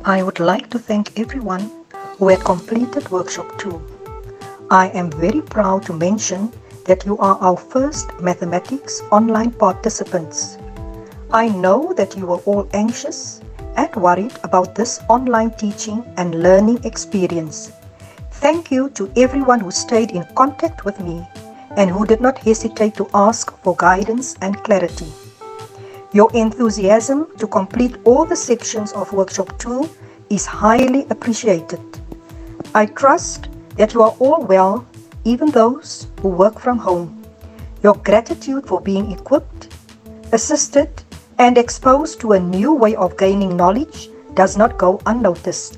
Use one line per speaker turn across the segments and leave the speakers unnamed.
I would like to thank everyone who had completed Workshop 2. I am very proud to mention that you are our first mathematics online participants. I know that you were all anxious and worried about this online teaching and learning experience. Thank you to everyone who stayed in contact with me and who did not hesitate to ask for guidance and clarity. Your enthusiasm to complete all the sections of Workshop 2 is highly appreciated. I trust that you are all well, even those who work from home. Your gratitude for being equipped, assisted, and exposed to a new way of gaining knowledge does not go unnoticed.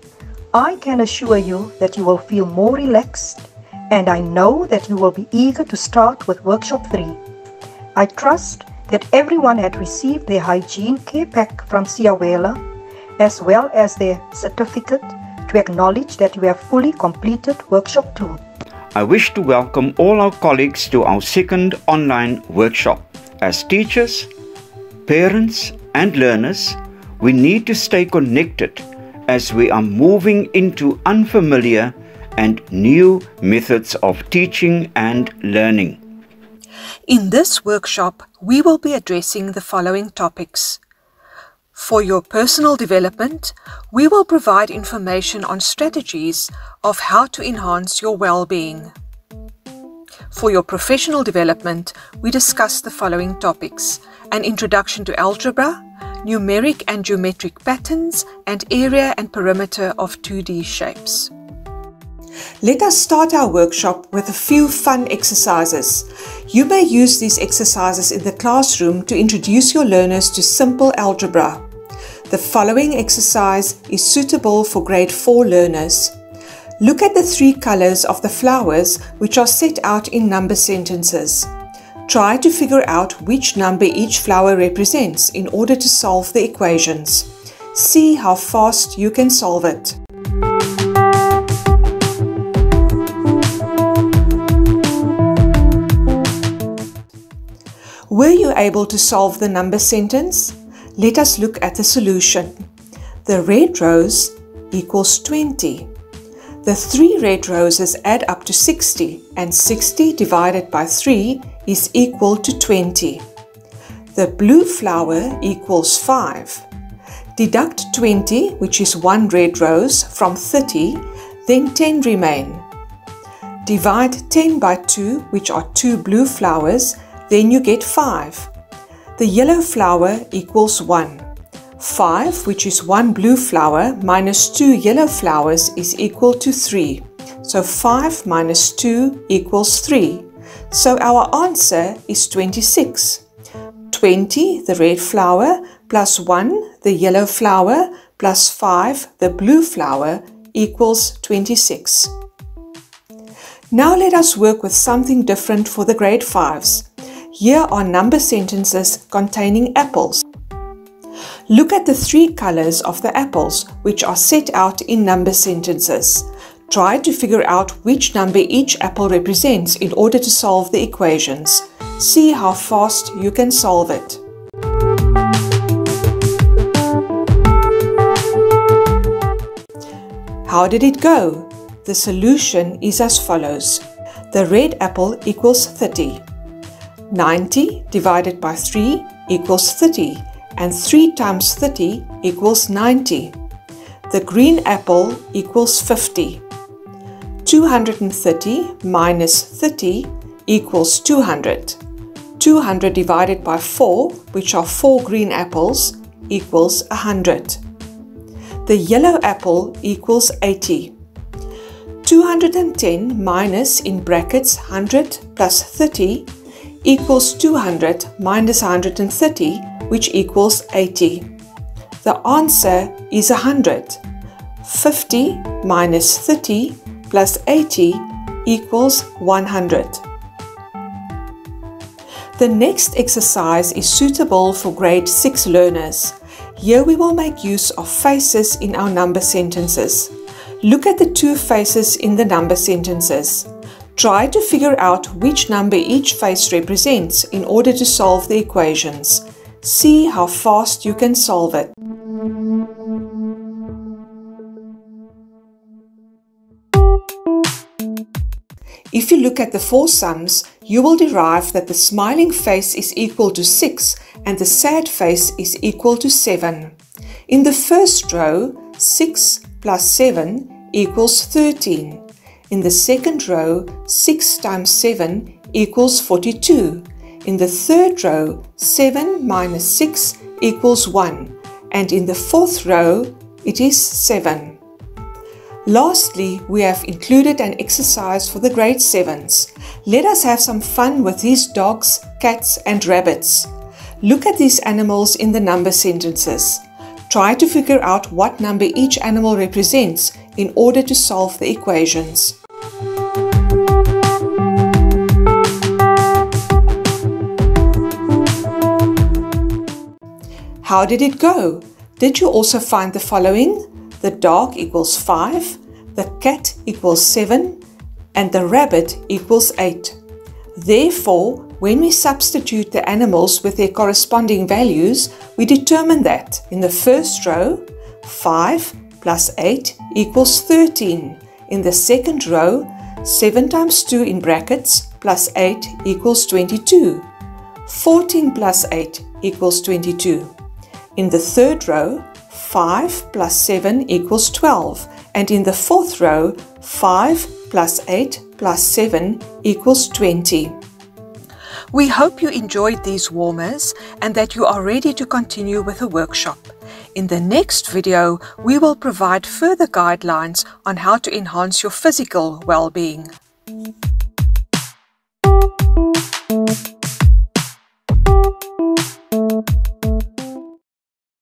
I can assure you that you will feel more relaxed, and I know that you will be eager to start with Workshop 3. I trust that everyone had received their hygiene care pack from Siyawela, as well as their certificate to acknowledge that you have fully completed Workshop 2.
I wish to welcome all our colleagues to our second online workshop. As teachers, parents and learners, we need to stay connected as we are moving into unfamiliar and new methods of teaching and learning.
In this workshop, we will be addressing the following topics. For your personal development, we will provide information on strategies of how to enhance your well-being. For your professional development, we discuss the following topics: an introduction to algebra, numeric and geometric patterns, and area and perimeter of 2D shapes.
Let us start our workshop with a few fun exercises. You may use these exercises in the classroom to introduce your learners to simple algebra. The following exercise is suitable for grade 4 learners. Look at the 3 colors of the flowers which are set out in number sentences. Try to figure out which number each flower represents in order to solve the equations. See how fast you can solve it. Were you able to solve the number sentence? Let us look at the solution. The red rose equals 20. The 3 red roses add up to 60, and 60 divided by 3 is equal to 20. The blue flower equals 5. Deduct 20, which is 1 red rose, from 30, then 10 remain. Divide 10 by 2, which are 2 blue flowers, then you get 5. The yellow flower equals 1. 5, which is 1 blue flower, minus 2 yellow flowers is equal to 3. So 5 minus 2 equals 3. So our answer is 26. 20, the red flower, plus 1, the yellow flower, plus 5, the blue flower, equals 26. Now let us work with something different for the grade 5s. Here are number sentences containing apples. Look at the 3 colors of the apples, which are set out in number sentences. Try to figure out which number each apple represents in order to solve the equations. See how fast you can solve it. How did it go? The solution is as follows. The red apple equals 30. 90 divided by 3 equals 30, and 3 times 30 equals 90. The green apple equals 50. 230 minus 30 equals 200. 200 divided by 4, which are 4 green apples, equals 100. The yellow apple equals 80. 210 minus, in brackets, 100 plus 30 equals 200 minus 130, which equals 80. The answer is 100. 50 minus 30 plus 80 equals 100. The next exercise is suitable for grade 6 learners. Here we will make use of faces in our number sentences. Look at the 2 faces in the number sentences. Try to figure out which number each face represents in order to solve the equations. See how fast you can solve it. If you look at the four sums, you will derive that the smiling face is equal to 6 and the sad face is equal to 7. In the first row, 6 plus 7 equals 13. In the second row, 6 times 7 equals 42. In the third row, 7 minus 6 equals 1. And in the fourth row, it is 7. Lastly, we have included an exercise for the grade 7s. Let us have some fun with these dogs, cats and rabbits. Look at these animals in the number sentences. Try to figure out what number each animal represents in order to solve the equations. How did it go? Did you also find the following? The dog equals 5, the cat equals 7, and the rabbit equals 8. Therefore, when we substitute the animals with their corresponding values, we determine that in the first row, 5 plus 8 equals 13. In the second row, 7 times 2 in brackets plus 8 equals 22. 14 plus 8 equals 22. In the third row, 5 plus 7 equals 12, and in the fourth row, 5 plus 8 plus 7 equals 20.
We hope you enjoyed these warmers and that you are ready to continue with the workshop. In the next video, we will provide further guidelines on how to enhance your physical well-being.